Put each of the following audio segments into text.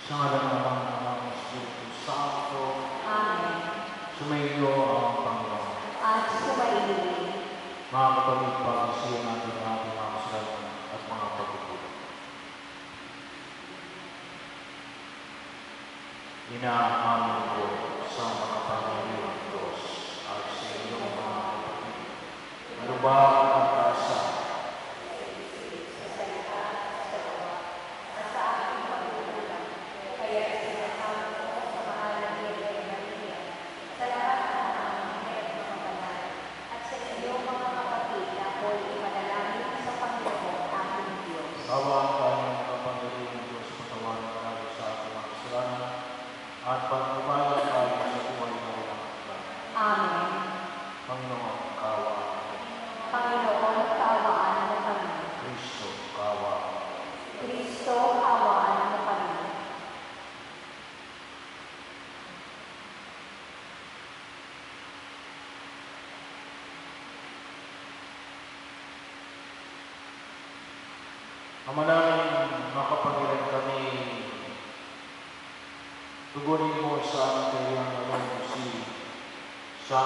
Sa ngalan ng Ama ng Espiritu Santo. Amen. Sumainyo ang Panginoon. At sumainyo. Mga kapatid, pag-isiyan natin ang ating mga kasalanan at mga pagkukulang. Inaamin ko sa makapangyarihang Diyos at sa inyong mga kapatid. Ano ba ang kasa? Awa tayo ng kapangyarihang Diyos, patawarin tayo sa ating mga kasalanan at pagpapala tayo sa buhay na walang hanggan. Amen. Panginoon, kaawaan mo. Panginoon, kaawaan mo kami. Kristo, kaawaan mo. Kristo, kaawaan mo kami. Ama namin, makapangyarihan kami, tugunin mo sa aming kailangan ngayon si San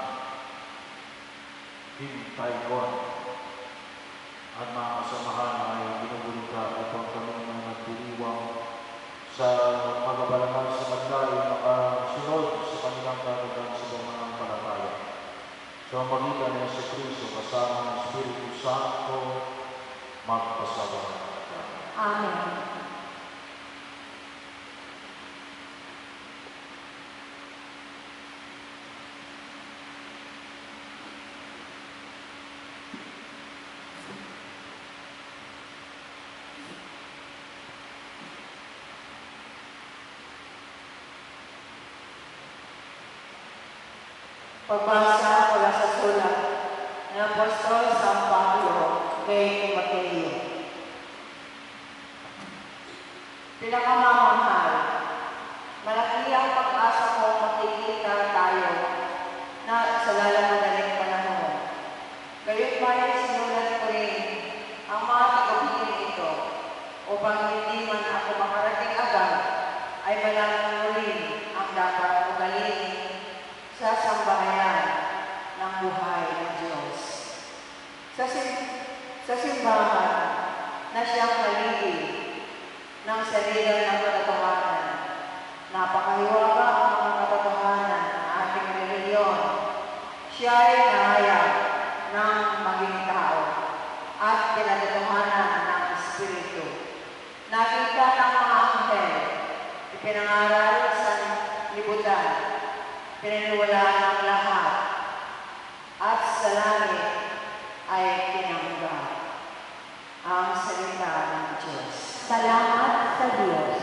Hintaygon at mga kasamahan ay binubulita upang kami na nagdiriwang sa magabalangan sa kanila ay makasunod sa kanilang kagagan sa pananampalataya. Sa magitan ni Yesu Kristo kasama ng Espiritu Santo, magpasalamat ka. Amen. Pagbasa mula sa sulat ng Apostol San Pablo kay Timoteo. Pinakamamahal, malaki ang pag-asa ko makikita tayo na sa lalamadaling panahon. Gayun may sinulat ko rin ang mga tagubilin ito upang hindi man ako makarating agad ay malaman mo rin ang dapat ugalin sa sambahayan ng buhay ng Diyos. Sa simbahan na siyang haligi ng salida ng katotohanan, napakahiwaga ang mga katotohanan ng ating reliyon. Siya ay nahayag ng maging tao at pinatotohanan ng Espiritu. Nakita ng mga anghel, ipinangaral sa libutan, pinaniwalaan ng lahat, at sa langit ay tinanggap ang salita ng Diyos. Salamat sa Diyos.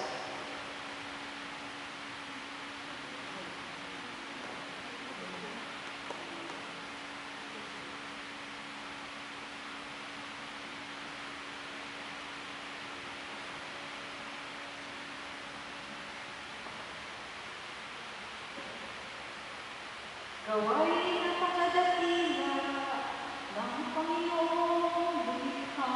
Gawain ang pagkadakila ng Panginoong Likha.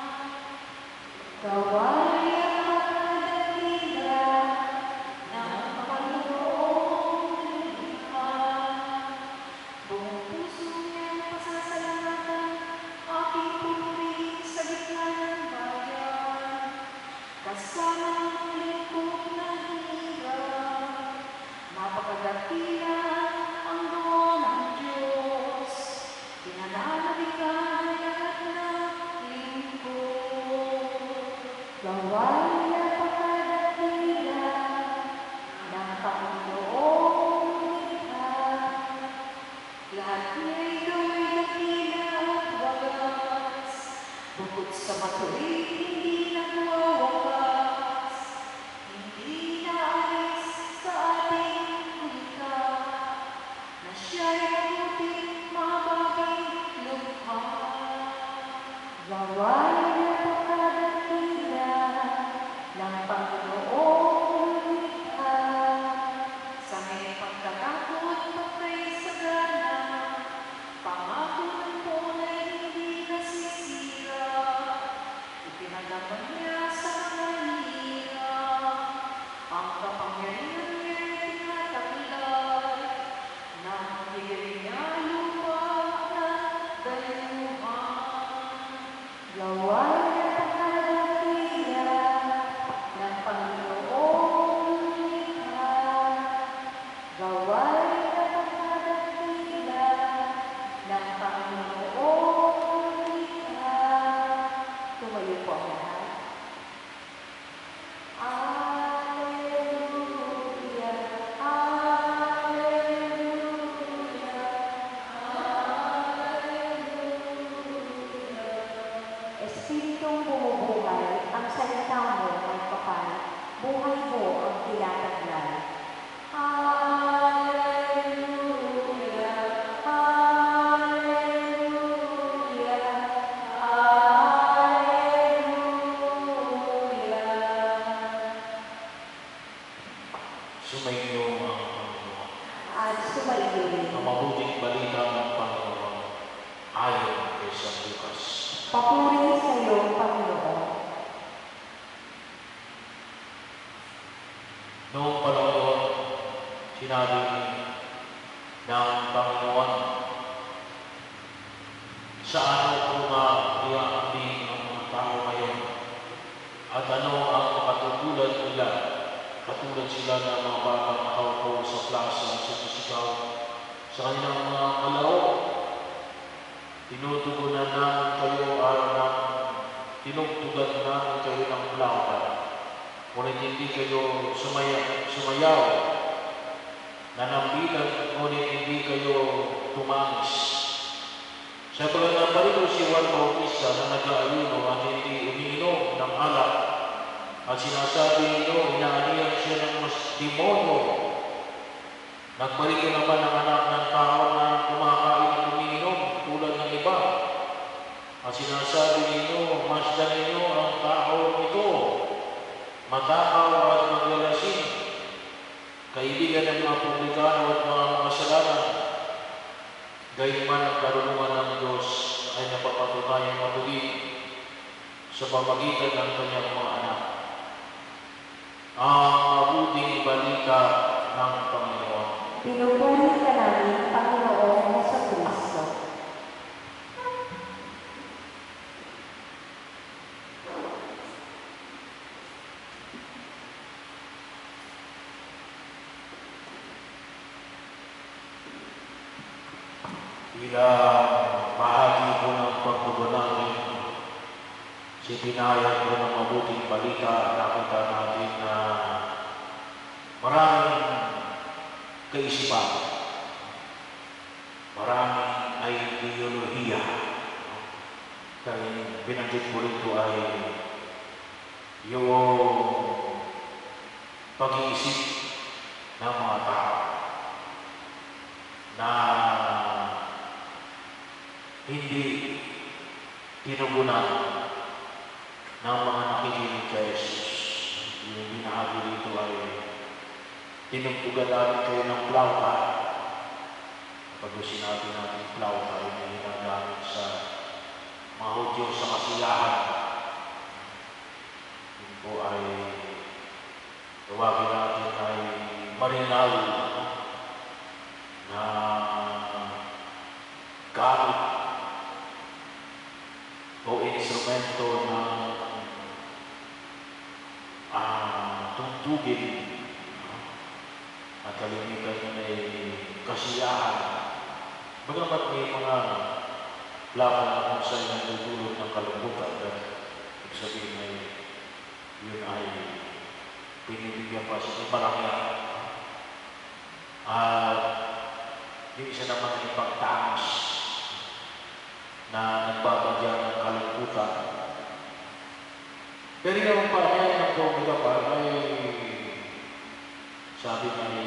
Gawain ang pagkadakila ng Panginoong Likha. Buong puso niyang pasasalamatan aking pupuri sa gitna ng bayan. Kasama ng lingkod na hirap, napakadakila ang doon ng Diyos. Pinananabigan ang lahat ng lingkod. Gawain ang pagkadakila ng Panginoong Likha. Lahat niya'y gawin dakila at wagas. Bukod sa matuwid, hindi nagwawakas. Hindi naalis sa ating likha na siya'y mabuting mga bagay lukha. Gawain ang pagkadakila ng Panginoong Likha. Sa may pagkatakot patay sa gana, pangako ng tunay hindi nasisira. Ipinagaman niya sa mga hirap. Tumayo po ang lahat. Alleluia, Alleluia, Alleluia. Espiritong bumubuhay, ang salita mo ay kapal, buhay mo ang tinataglay. Alleluia, Alleluia, Alleluia. Sumainyo ang Panginoon. At sumayo rin. Ang mabuting balita ng Panginoon ayon kay San Lucas. Papuri sa iyo, Panginoon. Noong panahon doon, sinabi ng Panginoon, sa ano ko nga iaambing ang mga tao ngayon at ano ang makatutulad nila, katulad sila ng mga batang nakaupo sa plaza sa sisigaw sa kanilang mga kalaro. Tinutugunan namin kayo tinugtugan namin kayo ng plauta. Ngunit hindi kayo sumayaw, nanambilan, ngunit hindi kayo tumangis. Sa tulad parito si Juan Bautista na nag-aayuno at hindi umiinom ng alak at sinasabi ninyo, inaanihan siya ng mas demonyo. Nagbarito naman ang anak ng tao na kumakain at umiinom tulad ng iba. At sinasabi ninyo, masdan ninyo ang tao ito, matakaw at maglalasing, kaibigan ng mga publikano at mga makasalanan. Gayunman ang karunungan ng Diyos ay napapatunayan matuloy sa pamagitan ng kanyang mga anak. Ang mabuting balita ng Panginoon. Pinupuri ka namin, Panginoon sa Kristo. Bilang bahagi po ng pagtugon natin, sinayag po ng mabuting balita, nakita natin na maraming kaisipan, maraming ideolohiya. Kaya binanggit ko rito ay yung pag-iisip ng mga tao na hindi tinugunan ng mga nakikinig kay Jesus. Yung binahagi dito ay tinugtugan natin kayo ng plauta. Pag sinabi natin plauta ay may hinagamit sa mga Hudyo sa kasiyahan. Yun po ay tawagin natin ay marinal na gamit o instrumento ng tugtugin at kalimitan ay kasiyahan. Bagamat may mga laban na kung sa'yo nagdudulot ng kalungkutan at ibig sabihin ay yun ay pinibigyan pa sa iparangya. At yung isa naman ay pagtangos na nagbabagyan ng kalungkutan. Pero yung pangyayan ng Panginoon ay sabi niya ay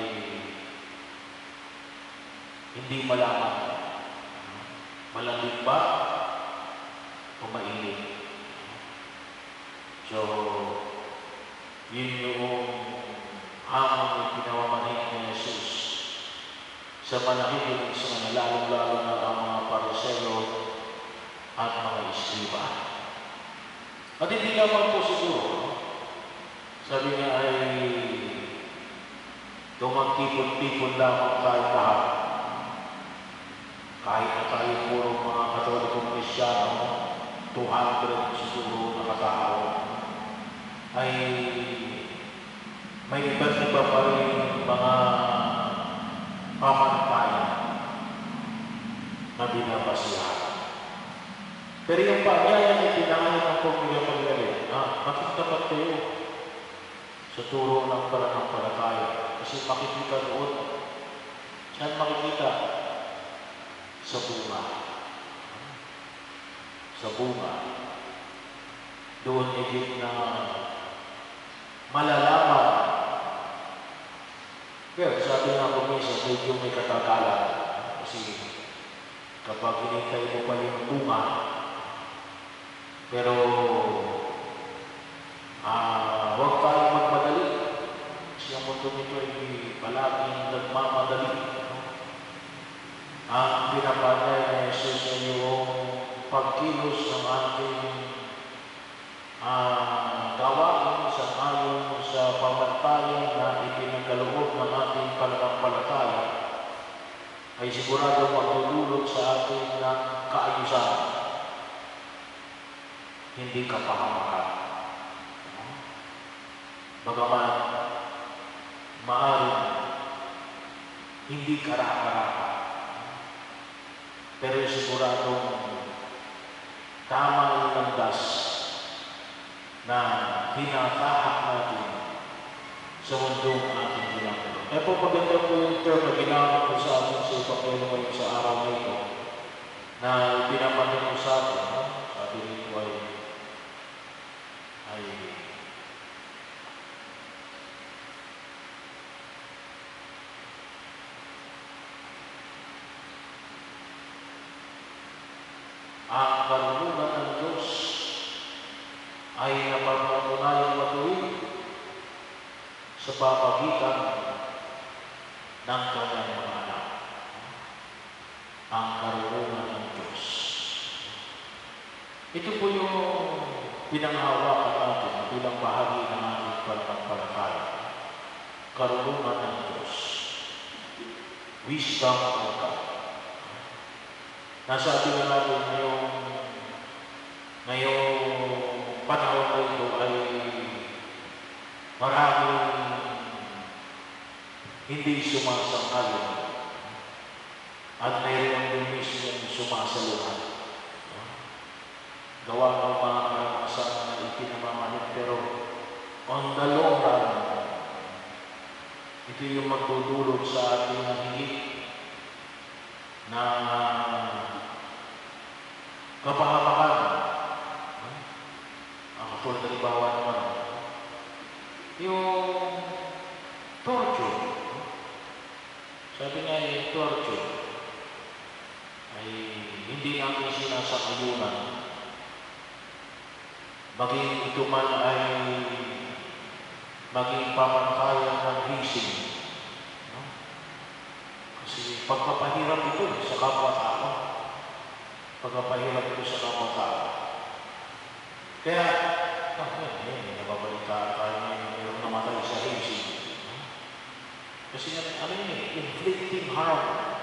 hindi malaman. Malamig ba o mainit? So, yun yung hamon na pinawamanin ni Jesus sa manahilig sa mga lalong-lalo na ang mga pariseo at mga iskriba. At hindi naman po siguro, sabi niya ay tumagtipon-tipon lamang tayo lahat. Kahit na tayo puro mga Katolikong Kristyano, 200 siguro na katao, ay may iba't iba pa rin mga pamantayan na binabasihan. Pero yung panyaya na pinangalan ng Panginoon magtapat kayo sa turo ng pananampalataya. Kasi makikita doon. Saan makikita? Sa bunga. Sa bunga. Doon higit na malalaman. Pero sabi nga po minsan, medyo may katagalan. Kasi kapag hinintay mo pa yung bunga, pero huwag tayong magmadali. Kasi ang mundo nito ay palaging nagmamadali. Ang pinapanay na Jesus ay yung pagkilos ng ating gawain sa ayon sa pamantayan na ipinagkaloob ng ating pananampalataya ay sigurado magdudulot sa ating ng kaayusan, hindi kapahamakan. Bagaman maaaring hindi kara-kara, pero siguradong tama ang landas na hinatahak natin sa mundong ating ginagawa. Eh po, maganda po yung term na ginamit ko sa atin sa ipapelo ngayon sa araw na ito na pinapanin ko sa atin. Sabi nito ay ang karunungan ng Diyos ay napapatunayang matuwid sa pamagitan ng kanyang mga anak. Ang karunungan ng Diyos. Ito po yung pinanghawakan natin bilang bahagi ng ating pananampalataya. Karunungan ng Diyos. Wisdom of God. Nasabi na natin ngayong panahon na ito ay maraming hindi sumasang-ayon at mayroon din mismo sumasaluhan. Gawa ng mga karanasan na ipinamamalit, pero on the long run, ito yung magdudulot sa ating higit na kapahamakan. Ang katulad na ibawa naman, yung torture. Sabi nga yung torture ay hindi natin sinasakayunan. Maging ito man ay maging pamantayan ng hising. Kasi pagpapahirap ito sa kapwa-tao. Pagpapahirap ito sa kapwa-tao. Kaya, nababalita tayo mayroong namatay sa hising. Kasi ano yun inflicting harm.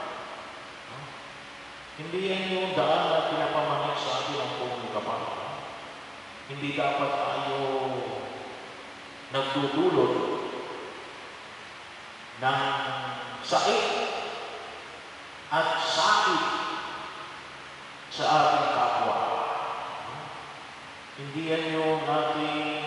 Hindi yan yung daan na pinapamanik sa atin ang buong kapal. Hindi dapat tayo nagdudulot ng sakit at sakit sa ating kapwa. Hindi yan yung ating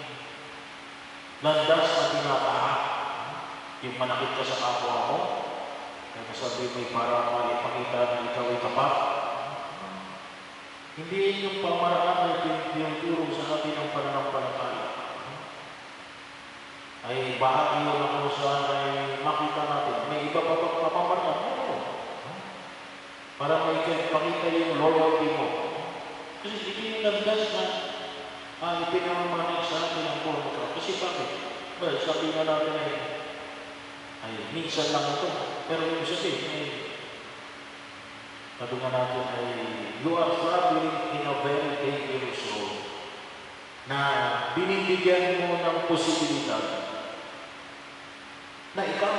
landas na tinatahan. Yung manakit ka sa kapwa mo, kaya sabi may para maipakita na ikaw ay tapat. Hindi yan yung pamaraan na tinuturo sa atin ng pananampalataya. Ay bahagi yun na kung saan ay makita natin. May iba pa papamaraan. Para may pakita yung loyalty mo. Kasi ito yung landas na ipinamamanig sa atin ang porno. Kasi bakit? Well, sabi nga natin ay minsan lang ito. Pero yung sabihin, sabi nga natin ay you are traveling in a very dangerous road na binibigyan mo ng posibilidad na ikaw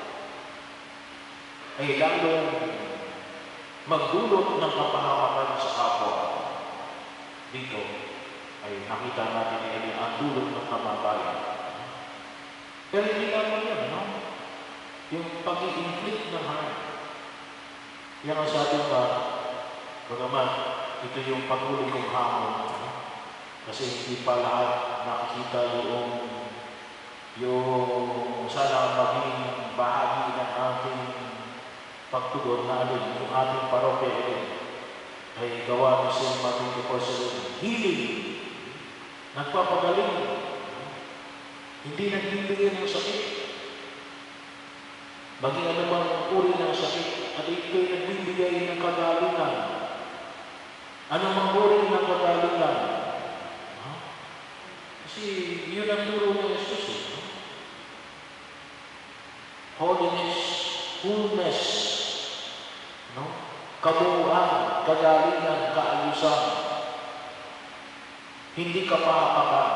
ay lalong magdulot ng kapahamakan sa kapwa. Dito ay nakita natin ay ang dulot ng kamatayan. Pero hindi naman yun, no? Yung pag-i-inflict ng harm. Yan ang sabi nga, bagaman, ito yung patuloy kong hamon. Kasi hindi pa lahat nakikita yung sana maging bahagi ng ating pagtugon na yung ating parokya ay gawa ni St. Martin de Porcelain. Healing, nagpapagaling, hindi nagbibigay ng sakit. Maging anumang uri ng sakit, at ito'y nagbibigay ng kagalingan. Anumang uri ng kagalingan. Kasi yun ang turo ng Jesus. Holiness, fullness, kabuuan, kagalingan, kaayusan. Hindi kapakapan.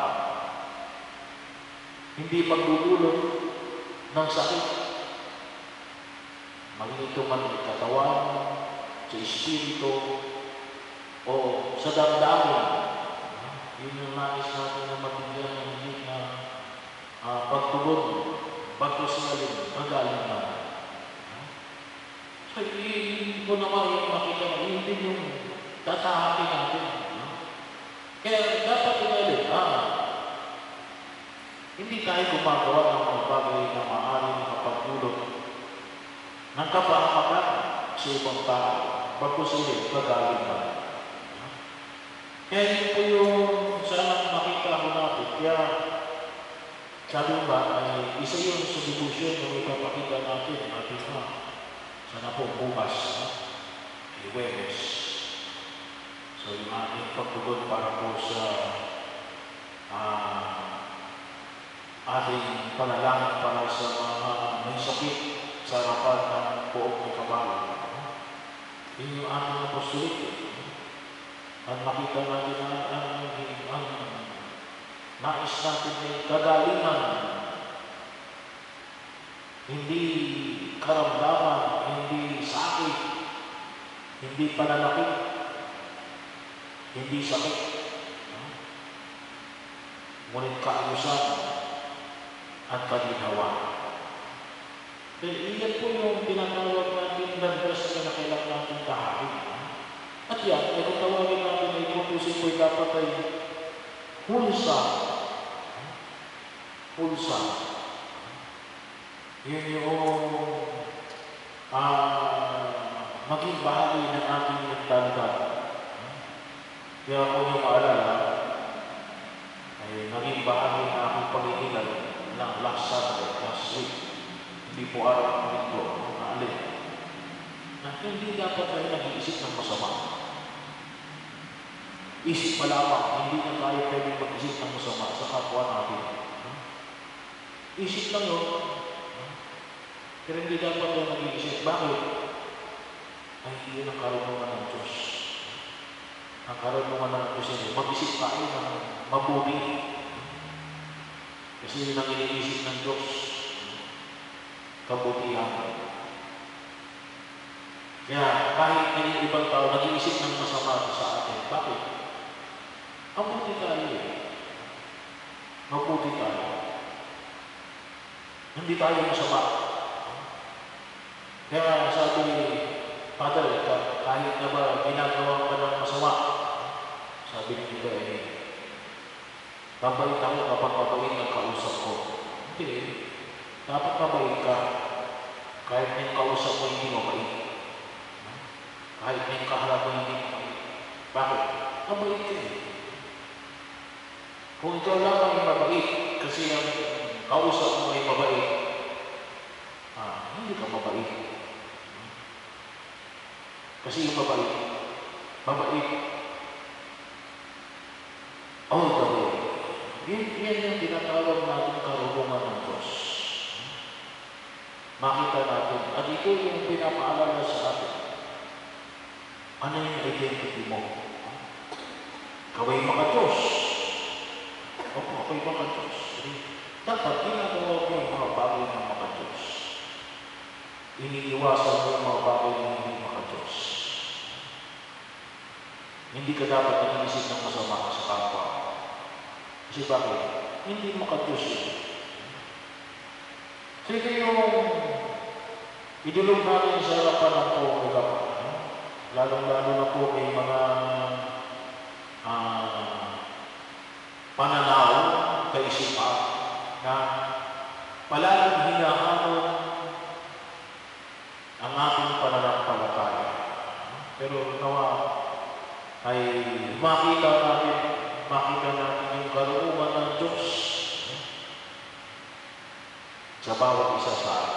Hindi pagdudulot ng sakit. Maging ito man ay katawan, sa espiritu, o sa damdamin. Yun yung nais natin na mabigyan ng hindi na pagtugon, pagkusingalin, kagalingan. So, hindi ko naman yung makita na yun din yung tatahakin natin. Kaya dapat inalit, hindi tayo gumagawa ng mga bagay na maaaring makapagdulot ng kapahamakan sa ibang tao, pagkusilid, kagalingan. Kaya yun po yung sana makita ko natin. Kaya sabi ba ay isa yun sa devotion na ipapakita natin ating sana po bukas, Huwebes. So yung ating pagtugon para po sa ating panalangin para sa mga may sakit sa harapan ng buong may kabalo. Yun yung ating apostolate. At makita natin ang nais natin ay kagalingan, hindi karamdaman, hindi sakit, hindi pananakit, hindi sakit. Ngunit kaayusan at kaginhawa. Iyan po yung tinatawag natin nag-dress na kailangan natin tahakin. At yan, ay kung tawagin natin ay kutusin po dapat ay hulsa. Hulsa. Yun yung maging bahagi ng ating nagtandaan. Kaya kung yung maalala, ay maging bahagi ng aking pag-iingal ng last Saturday, last week. Hindi po araw ng ito, naalin. Na hindi dapat tayo nag-iisip ng masama. Isip pa lamang, hindi na tayo pwede mag-isip ng masama sa kapwa natin. Isip lang yun. Pero hindi dapat tayo nag-iisip. Bakit? Ay, yun ang karunungan ng Diyos. Ang karunungan ng Diyos ay mag-isip tayo ng mabuti. Kasi yun ang iniisip ng Diyos. Kabutihan. Kaya kahit may ibang tao nag-iisip ng masama sa atin, bakit? Mabuti tayo eh. Mabuti tayo. Hindi tayo masama. Kaya sabi ni Father, kahit na ba ginagawa ka ng masama, sabi ni iba babait ako kapag mabait ang kausap ko. Hindi. Dapat mabait ka. Kahit may kausap mo hindi mabait. Kahit may kaharap mo hindi mabait. Bakit? Mabait ka eh. Kung ikaw lang ay mabait, kasi ang kausap mo ay mabait, hindi ka mabait. Kasi yung mabait, all the way. Yan yung tinatawag natin karunungan ng Diyos. Makita natin, at ito yung pinapaalala sa atin. Ano yung identity mo? Kaway maka-Diyos. Opo, ako'y maka-Diyos. Dapat ginagawa mo yung mga bagay ng maka-Diyos. Iniiwasan mo yung mga bagay ng hindi maka-Diyos. Hindi ka dapat nag-iisip ng masama sa kapwa. Kasi bakit? Hindi maka-Diyos yun. Sige yung idulog natin sa harapan ng po, lalong-lalo na po may mga pananaw, kaisipan na palaging hinahamon ang ating pananampalataya. Pero nawa ay makita natin yung karunungan ng Diyos sa bawat isa sa atin.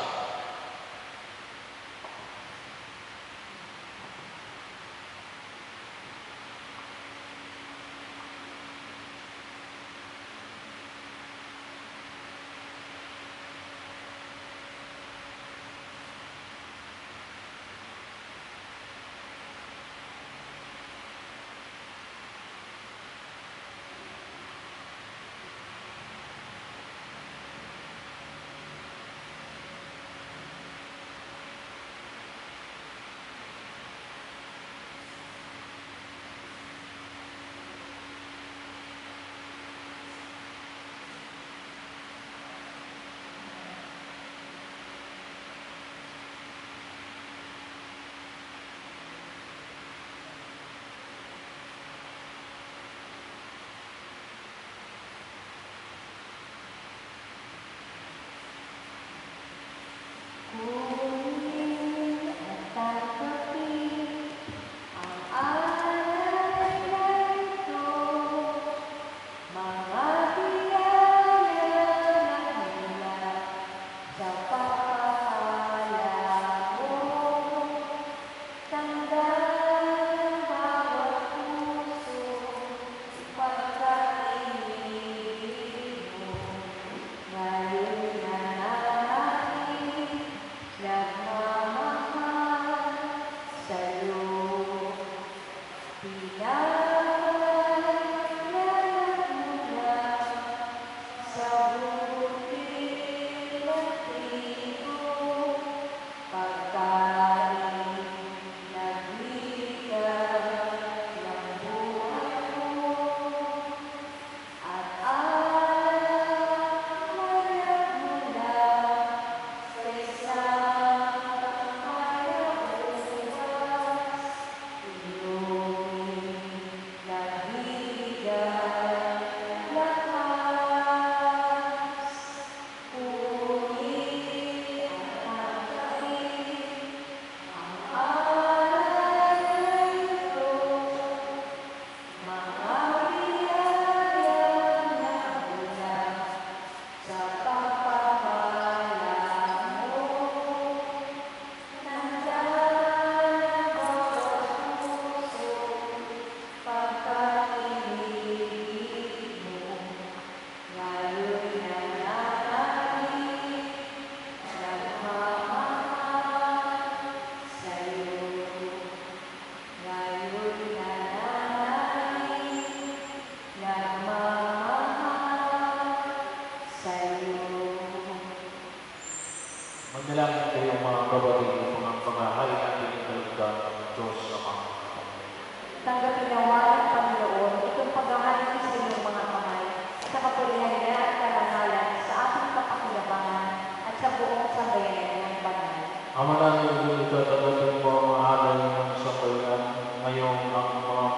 Manalangin kayo mga kapatid upang ang paghahay natin ang kalugdan ng Diyos sa mga kapatid. Tanggapin nawa ng Panginoon itong paghahari sa iyong mga kamay sa kapurihan niya at karangalan sa ating kapakinabangan at sa buong sambayanan ng banal. Ama namin, ito tanggapin mo ang mahalay ng sambayan ngayong ang mga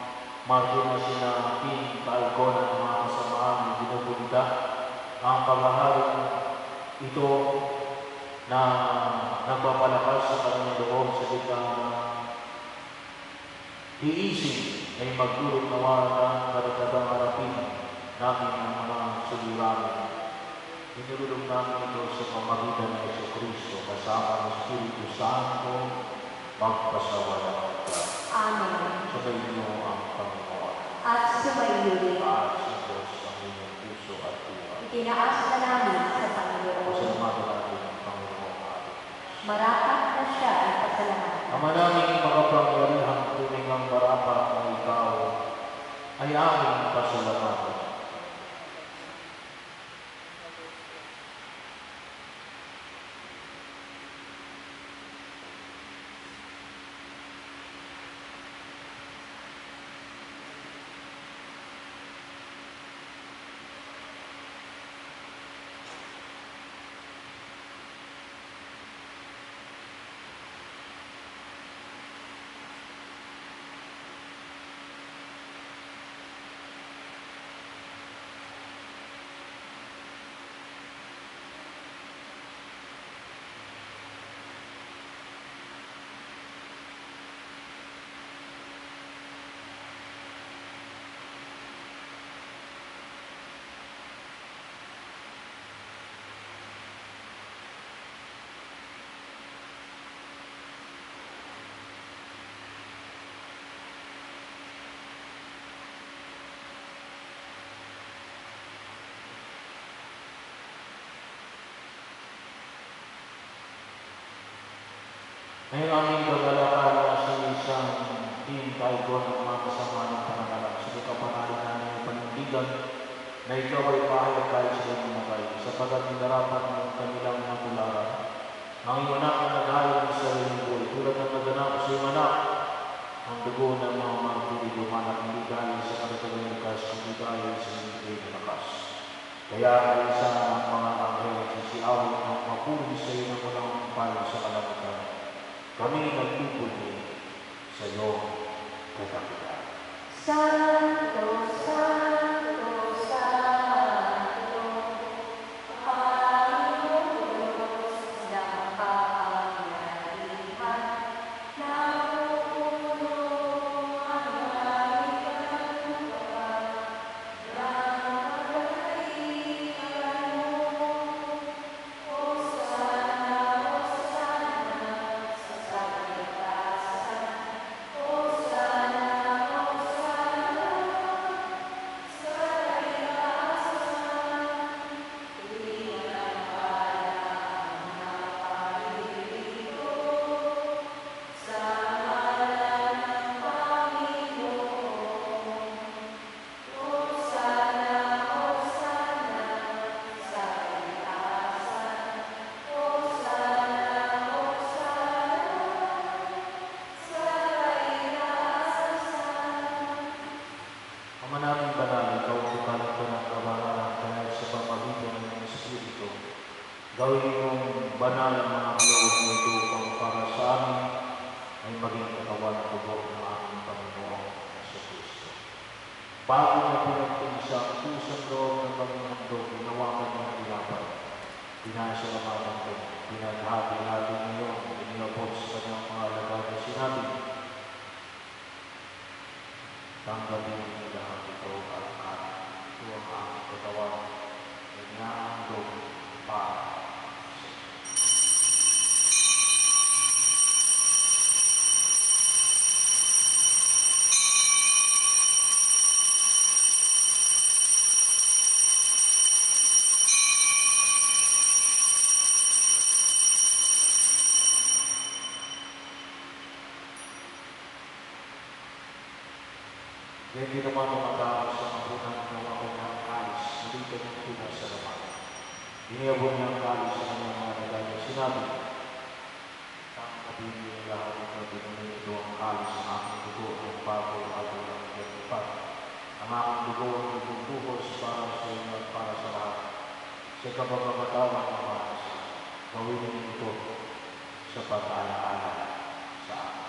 maryo na sina King, Kaalgon at mga kasamahan ng binubulita ang paghahari ito na nagpapalakas sa kanyang loob sa biglang hiisip ay magdulot nawa ng karagdagang harapin namin ang mga suliranin. Inululong namin ito sa pamagitan ng Jesucristo kasama ng Espiritu Santo magpasawala ka. Amen. Sa kayo ang Panginoon. At sumaiyo rin. At sa Diyos ang inyong puso at buhay. Itinaas na namin sa Panginoon. Pasalamatan natin ang Panginoon ating Diyos. Marapat na siya ay pasalamatan. Ama namin makapangyarihan tunay ng marapat na ikaw ay aming pasalamatan. Ngayong aming gagalakala sa isang team tayo ng mga kasama ng pananalang. Sige kapanalan namin ang panindigan na ikaw ay pahayag kahit sila mamatay, sapagat nilarapan ng kanilang matularan. Ang iyong anak na naghahalang sa iyong buhay, tulad ng naganap sa iyong anak, ang dugo ng mga martiri lumanak, hindi dahil sa karagdagang lakas, kundi dahil sa hindi na lakas. Kaya ay isa ng mga anghel at sisiawin ng mapuri sa iyo ng walang payo sa kalangitan. Kami nagpupuli sa iyo, katakilan. Santo, Santo, Santo, Panginoon Diyos ng kapangyarihan, napupuno ang langit at lupa ng kagalakan mo. Hosana, Hosana, sa kalikasan. Hosana, Hosana, sa kalikasan. Pinagpalaan ng paririto sa ngalan ng Panginoon. Hosana, Hosana, sa kalikasan. Hosana, Hosana, sa kalikasan. Ama namin banal, ikaw ang bukalan ko ng kabaharan kaya sa pamagitan ng iyong Espiritu. Gawin mong banal ang mga kaloob mo ito upang para sa amin ay maging katawan at tubo ng aming Panginoon Jesucristo. Bago na pinagpinsa ang pusang loob ng bagong handog, ginawakan ng hirapan. Pinasalamatan ko, pinaghati-hati niyo, inilabot sa kanyang mga alagad na sinabi, tanggalin niyo lahat ito at ito ang aking katawan, inaandog para sa inyo. Hindi naman umatawag sa mabunan ng mga kanyang kalis, hindi kanyang pinasalamat. Iniabot niya ang kalis sa kanyang mga nagaya. Sinabi, tangkapin niyo lahat ito, binunin ito ang kalis ng aking dugo, ng bago at walang katipan. Ang aking dugo ang ibubuhos para sa inyo at para sa lahat. Sa kapagkabatawan ng mga nasa, gawin niyo ito sa pag-alaala sa akin.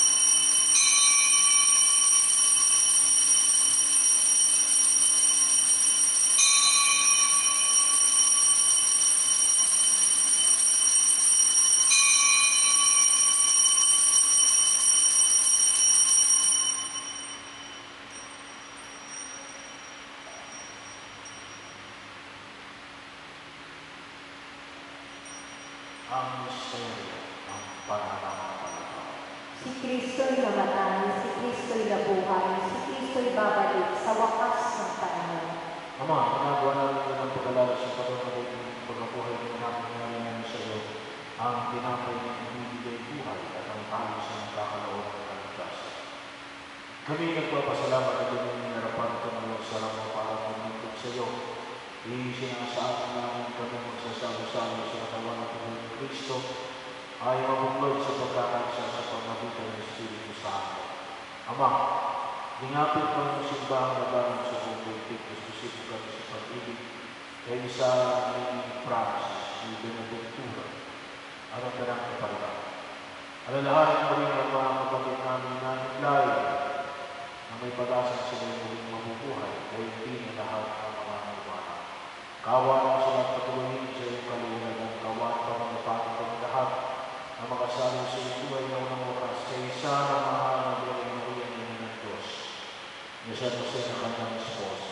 Ang misteryo ng pananampalataya. Si Kristo'y namatay, si Kristo'y nabuhay, si Kristo'y babalik sa wakas ng panahon. Ama, ginagawa namin ng pag-alala sa pagkakaroon ng pagkabuhay ng namin namin sa iyo, ang tinapay ng ibibigay buhay at ang tayo sa nagkakalaon ng kaligtasan. Kami nagpapasalamat at harapan ka ng Diyos sa lamang para pumintog sa iyo. Isinasaan namin kami magsasalo-salo sa katawan at tuloy ng Kristo ay mabuklod sa pagkakaisa sa pamagitan ng Espiritu Santo. Ama, dingapit pa ng simbahang nagalang sa buong Espiritu kami sa pag-ibig kay isa ni Francis, ni Benaventura, at ang darang kapalitan. Alalahanin mo rin ang mga kapatid namin na higlay na may pag-asang sila muling mabubuhay o hindi na lahat ng mga nagwana. Kawan mo silang patuloyin sa iyong kaluwagan, kawan pa mga pangitang lahat na makasalo sa iyong buhay na unang wakas sa isa na mahal na Birhen Maria ng Diyos, ni San Jose na kanyang esposo.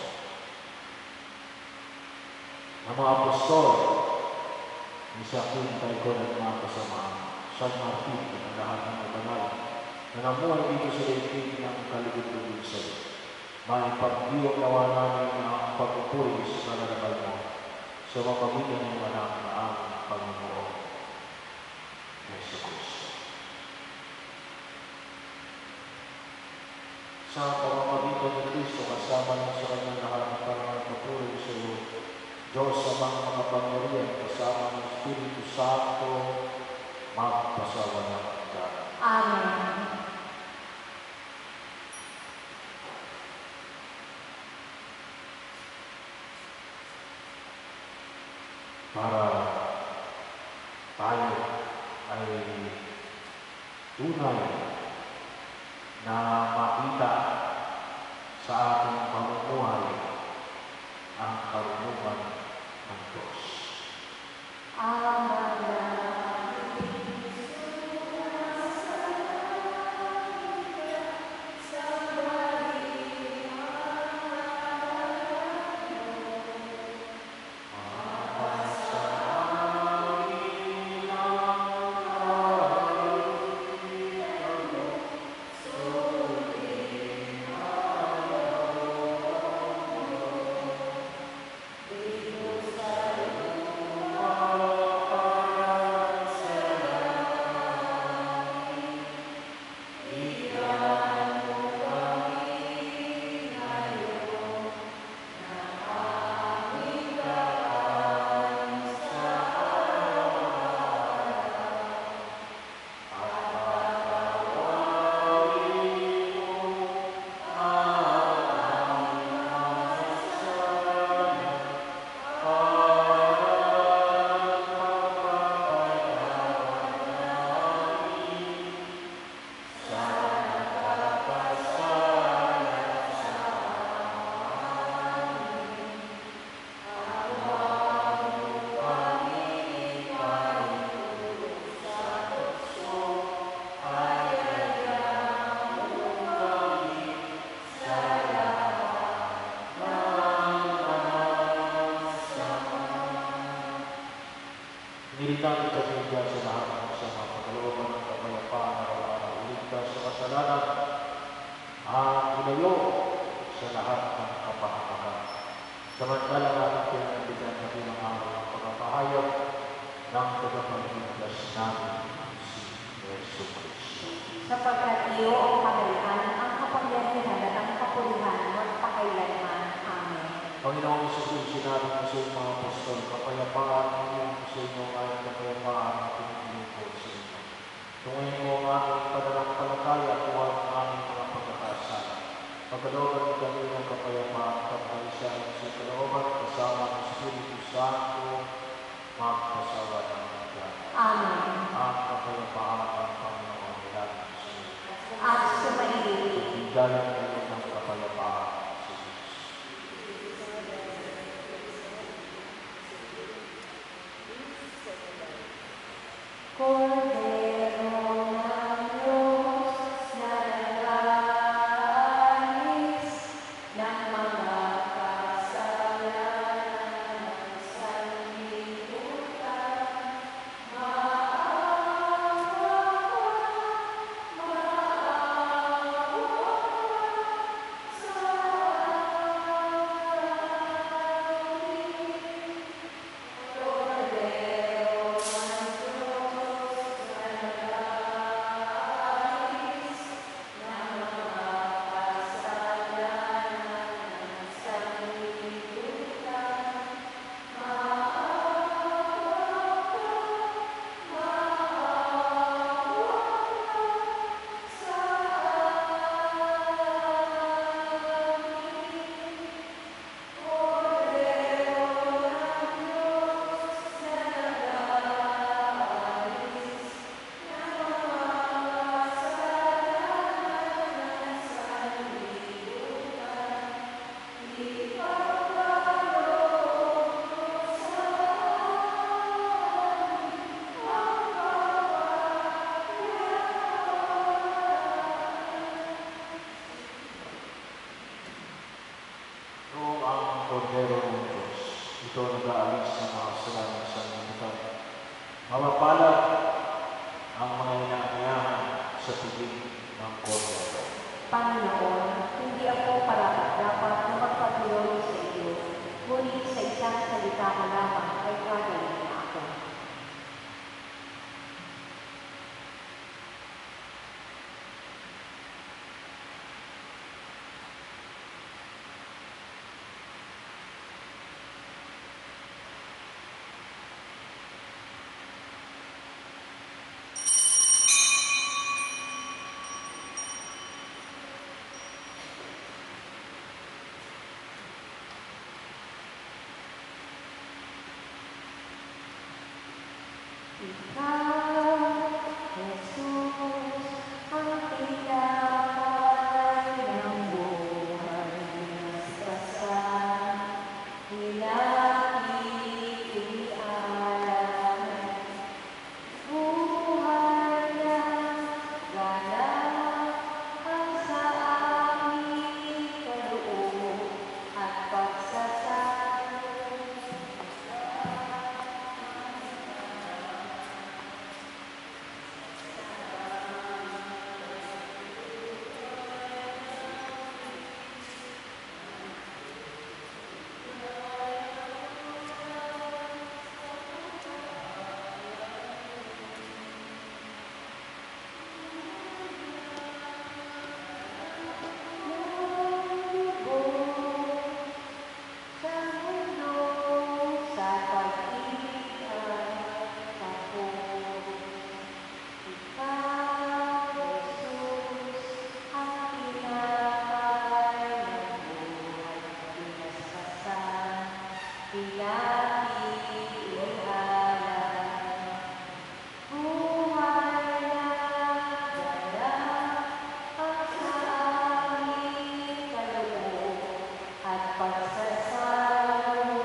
Ang mga apostol, ni Joaquin Taicon at mga kasama, San Martin at ang lahat ng mga banal, na namuhay dito sa daigdig ng kaligid-ligid sa iyo. Maipagdiwag nawa namin ang pagpupuri sa kalalabal mo sa mapamitan ng anak na aming Panginoon Jesucristo. sa pamamagitan ni Kristo kasama ng sa kanyang lahat para magpatuloy sa iyo. Diyos amang makapangyarihan kasama ng Espiritu Santo, magpasawalang hanggan. Amen. Para tayo ay tunay na makita sa ating pamumuhay ang karunungan ng Diyos. Nilitangin kami dyan sa lahat ng sama, pagkalooban ng kapayapaan na araw-araw, iligtas sa kasalanan, ang ilayo sa lahat ng kapahamakan. Samantala natin pinanatigan na bilang araw ng pagpapahayag ng tagapagligtas namin, si Yesu Cristo. Sapagkat iyo ang kaharian, ang kapangyarihan at ang kapulihan magpakailanman. Amen. Panginoong Isus, sinabi mo sa iyong mga apostol, kapayapaan ninyo sa inyo ngayon kapayapaan ang pinipilipod sa inyo. Tungayin mo ang aming pananampalataya at huwag ang aming mga pagkakasala. Pagkalooban kami ng kapayapaan, kapaysan sa kalooban kasama ng Espiritu Santo, magpasawa ng hanggan. Amen. Ang kapayapaan ng Panginoon natin sa inyo. At sumaili. Bigyan ninyo ng kapayapaan sa Diyos. Cordero ng Diyos na nag-aalis ng mga kasalanan ng sanlibutan, Cordero ng Diyos, ito nag-aalis ng mga kasalanan sa sanlibutan. Mapapalad ang mga inaanyayahan sa piling ng Cordero. Panginoon, hindi ako dapat na magpatuloy sa iyo, ngunit sa isang salita mo lamang ay gagaling na ako. Ikaw, Jesus, ang tinapay ng buhay nasasan. Ilalang buhay na ganap ang sa aming kaloob at pagsasabi. Sa mundo, sa pag-ibig at takot, Ikaw, Jesus, ang tinapay ng buhay pinasasan, pinag-iihalan. Buhay na ganap ang sa aming kaloob at pagsasalo,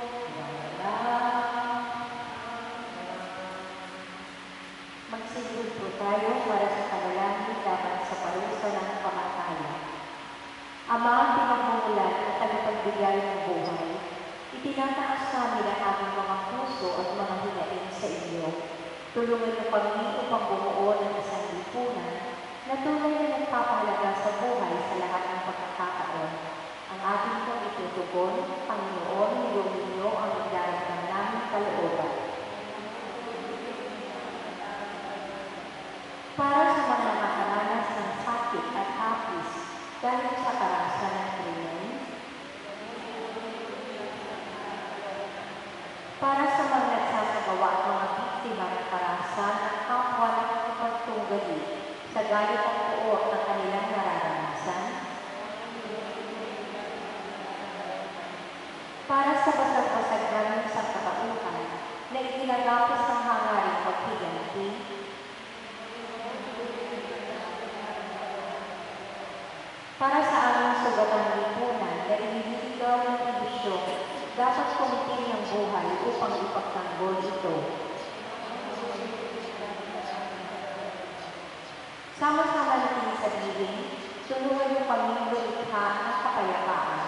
magsisigil po tayo para sa panalangin laban sa parusa ng kamatayan. Ama ang pinagmumulan at tagapagbigay ng buhay, itinataas namin ang aming mga puso at mga hinaing sa inyo. Tulungan niyo kami upang bumuo ng isang lipunan na tunay na nagpapahalaga sa buhay sa lahat ng pagkakataon. Ang ating pong itutugon, Panginoon, nilong ninyo ang igdarasal naming kalooban. Para sa mga nakakaranas ng sakit at hapis dahil sa karahasan ng krimen, para sa mga nagsasagawa at mga biktima ng karahasan at kapwa ng pagtunggali sa galit at puot ng kanilang nararanasan, para sa basag-basag namin sa katauhan na itinagapos ng hangaring paghiganti, para sa aming sugatang lipunan na inililigaw ng tradisyon, dapat kumitin ng buhay upang ipagtanggol ito. Sama-sama natin sabihin, tulungan niyo kami lumikha ng kapayapaan.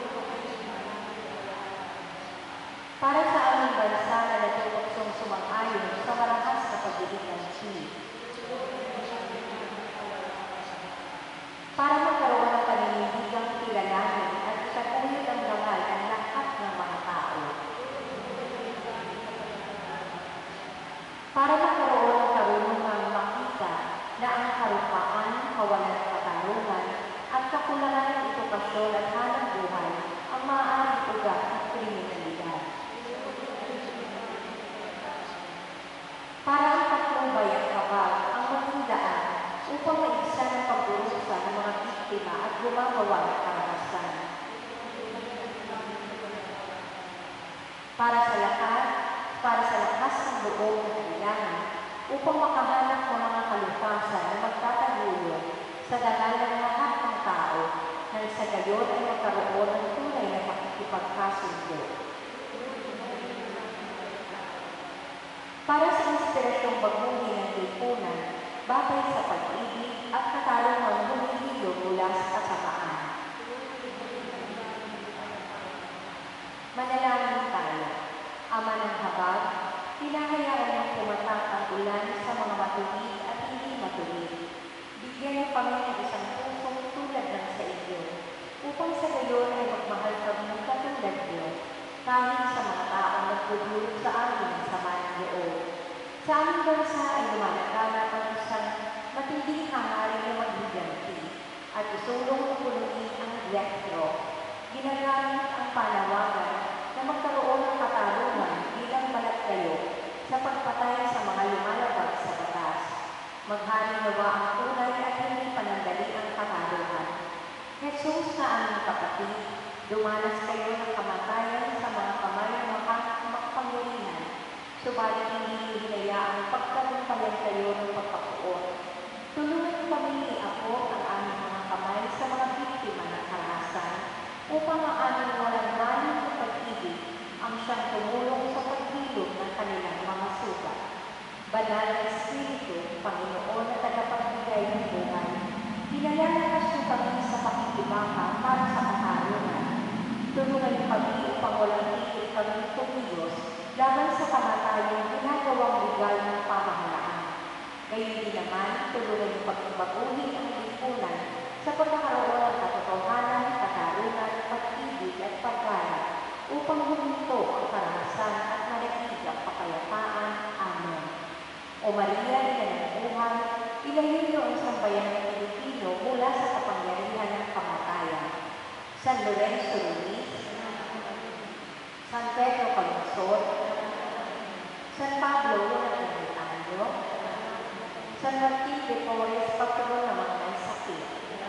Para sa aming bansa na natutuksong sumang-ayon sa marahas na pagdidiganti. Para magkaroon ng paninindigang kilalanin at itatuyod ang dangal ng lahat ng mga tao. Para magkaroon ng karunungang makita na ang karupaan, kawalan ng katarungan, at kakulangan ng edukasyon at hanap buhay ang maaaring ugat ng kriminalidad. Para ang patnubay at kabag ang maging daan upang maigsa ng pagdurusa ng mga biktima at gumagawa ng karahasan. Para sa lakas ng loob na kailangan upang makahanap ng mga kalupasan na magtataguyod sa dangal ng lahat ng tao nang sa gayon ay magkaroon ng tunay na pakikipagkasundo. Para sa inspirasyong bagmuhin ng lipunan, batay sa pag-ibig at katarungang humihilo mula sa kasamaan. Manalangin tayo. Ama ng habag, hinahayaan ng pumatak ang ulan sa mga matuwid at hindi matuwid. Bigyan niyo kami ng isang pusong tulad ng sa iyo, upang sa gayon ay magmahal kami katulad niyo, kahit sa mga taong nagdudulot sa amin ng sama ng loob. Sa aming bansa ay lumalaganap ang isang matinding hangarin na maghiganti at isulong ng punuin ang elektro. Ginagamit ang panawagan na magkaroon ng katarungan bilang malagkayo sa pagpatay sa mga lumalabag sa batas. Maghari nawa ang tunay at hindi panandali ang katarungan. Jesus na aming kapatid, dumanas kayo ng kamatayan sa mga kamay ng makapangyarihan, subalit hindi hinayaan kayo ng pagpapuot. Tulungan kami iabot ang aming mga kamay sa mga biktima ng karahasan upang ang aming walang maling na pag-ibig ang siyang tumulong sa paghilom ng kanilang mga sugat. Banal na Espiritu, Panginoon na tagapagbigay ng buhay, pinalalakas niyo kami sa pakikibaka para sa katarungan. Tulungan niyo kami upang walang tigil kami tumigos laban sa kamatayang ginagawang legal ng pamahalaan. Gayon din naman, tulungan niyo pagbaguhin ang lipunan sa pagkakaroon ng katotohanan, katarungan, pag-ibig at paggalang upang huminto ang karahasan at manatili ang kapayapaan. Amen. O Maria, ina ng buhay, ilayo niyo ang sambayan ng Pilipino mula sa kapangyarihan ng kamatayan. San Lorenzo Ruiz, San Pedro Calungsod, San Pablo ng Ermitaño, San Martin de Porres, patron ng mga may sakit.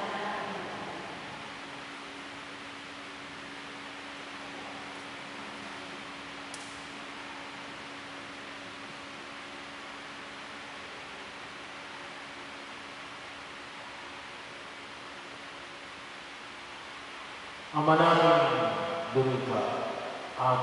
Ama namin lumikha at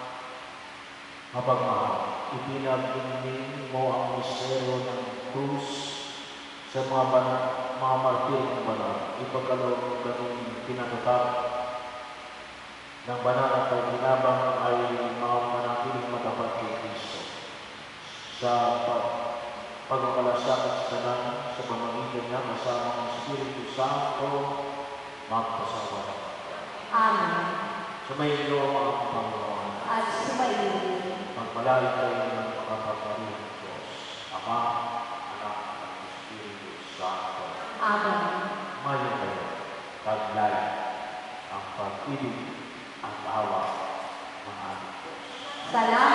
mapagmahal, ipinagdinig mo ang misteryo ng krus sa mga martir ng banal. Ipagkaloob ng ganung pinatatak ng banal at pagkinabang ay mga manatiling matapat kay Kristo sa pagmamalasakit sa kanan sa pamamagitan niya kasama ng Espiritu Santo magpasawara. Amen. Sumayin niyo ang Panginoon. At sumayin. Magpalain kayo ng makapagarihang Diyos, Ama, Anak, at Espiritu Santo. Amen. Mayo kayo, taglay ang pag-ibig at awa ng aming Diyos. Salamat